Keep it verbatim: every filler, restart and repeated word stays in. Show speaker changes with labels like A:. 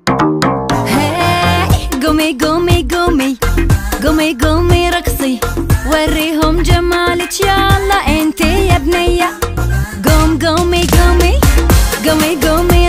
A: قومي قومي قومي قومي قومي رقصي وريهم جمالك يلا انتي يا بنية. قوم قومي قومي قومي قومي